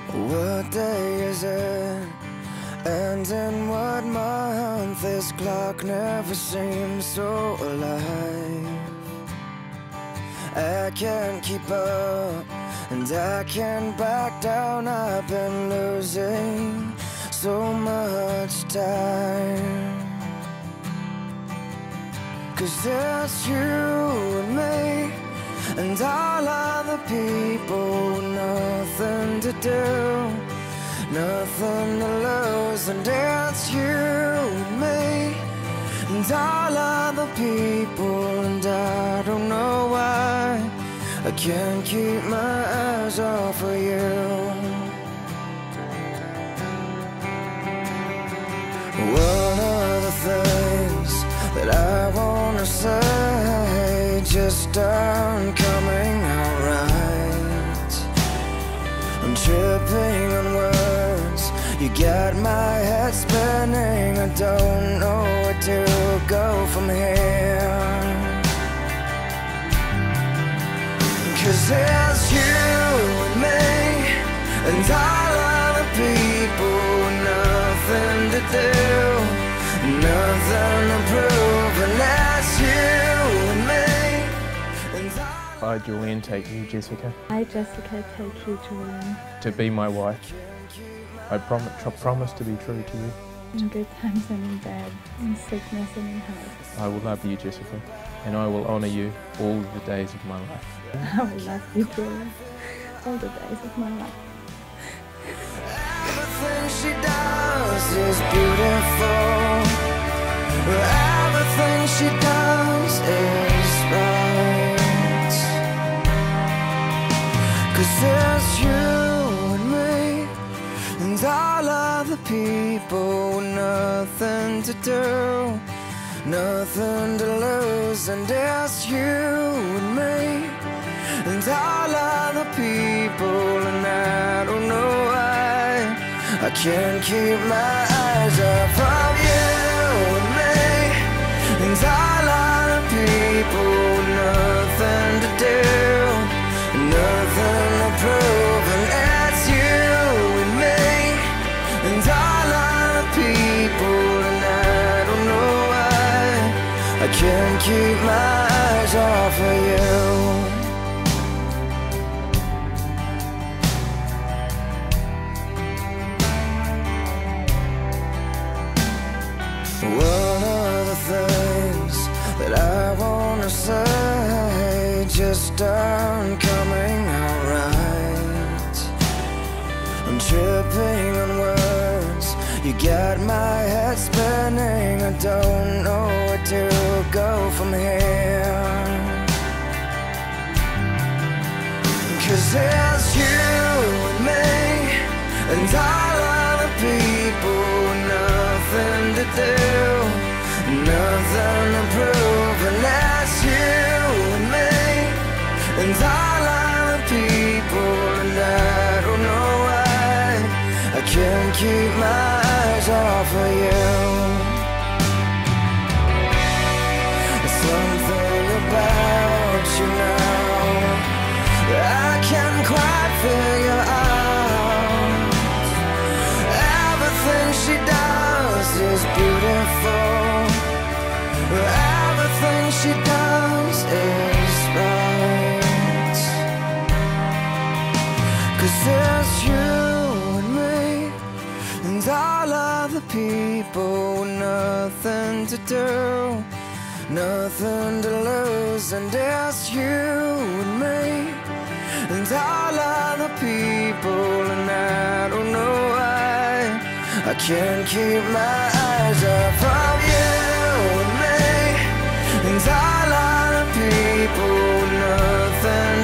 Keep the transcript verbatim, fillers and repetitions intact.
What day is it? And in what month? This clock never seems so alive. I can't keep up, and I can't back down. I've been losing so much time. Cause it's you and me, and all other people with nothing to do, nothing to lose. And it's you and me, and all other people. And I don't know why I can't keep my eyes off of you. One of the things that I wanna say just aren't coming out right. I'm tripping on words, you got my head spinning. I don't know where to go from here. Cause it's you and me, and all other people with nothing to do, nothing to prove. And that's you and me, and all. I, Julian, take you, Jessica, I, Jessica, take you, Julian, to be my wife. I prom tr promise to be true to you. in good times and in bad, in sickness and in health. I will love you, Jessica, and I will honour you all the days of my life. I will love you, Julian, all the days of my life. Everything she does is beautiful. Everything she does is right. Cause it's you and me, and all other people with nothing to do, nothing to lose. And it's you and me, and all other people. And I don't know why I can't keep my eyes off of you and me, and all other people with nothing to do, nothing to prove. And it's you and me, and all other people. And I don't know why I can't keep my eyes off of you. One of the things that I wanna say just aren't coming out right. I'm tripping on words, you got my head spinning. I don't know where to go from here. Cause it's you and me, and all other people with nothing to do, nothing to prove. And that's you and me, and all other people. And I don't know why I can't keep my eyes off of you. Something about you now I can't quite figure out. Everything she does is beautiful. Everything she does is right. Cause it's you and me, and all other people with nothing to do, nothing to lose. And it's you and me, and all other people. And I don't know why I can't keep my eyes off of you and me, and all other people. Nothing